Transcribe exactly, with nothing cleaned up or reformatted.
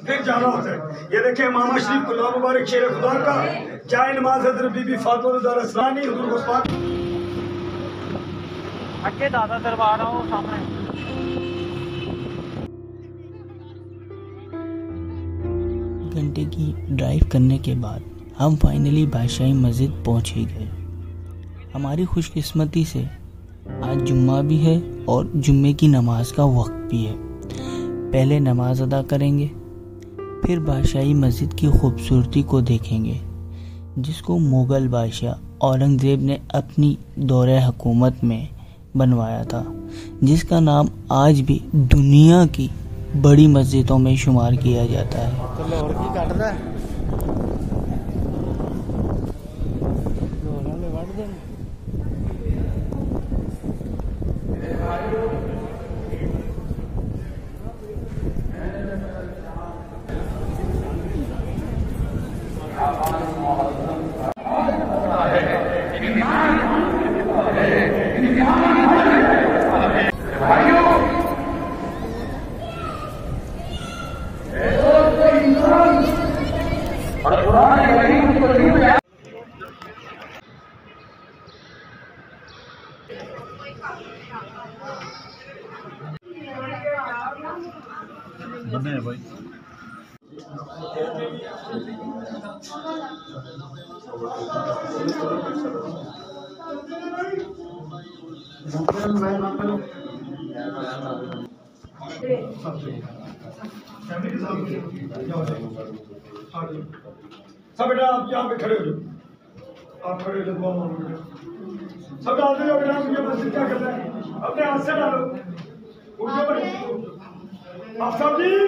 फिर जाना होता है। ये देखें मामा शरीफ खुदा मुबारक शेर खुदा का जाए नमाज हजरत बीबी फातिमा ज़हरा हुजूर उस्मान आगे दादा दरबार आओ सामने। घंटे की ड्राइव करने के बाद हम फाइनली बादशाही मस्जिद पहुंच ही गए। हमारी खुशकिस्मती से आज जुम्मा भी है और जुम्मे की नमाज का वक्त भी है। पहले नमाज अदा करेंगे, फिर बादशाही मस्जिद की खूबसूरती को देखेंगे, जिसको मुग़ल बादशाह औरंगज़ेब ने अपनी दौरे हुकूमत में बनवाया था, जिसका नाम आज भी दुनिया की बड़ी मस्जिदों में शुमार किया जाता है। लाहौर की काट रहा है। बने हैं भाई। सब बेटा आप यहाँ पे खड़े हो जाओ, आप खड़े हो जाओ, दुआ मांगो। सब डालते जाओ बेटा, मुझे मस्जिद क्या करना है, अपने हाथ से डालो। उठ जाओ बेटा, आप सब जी